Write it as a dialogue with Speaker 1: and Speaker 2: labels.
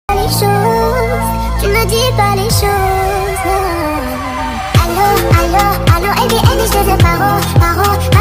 Speaker 1: Les choses, tu ne dis pas les choses. Allô, allô, allô, et bien, je te paro, paro,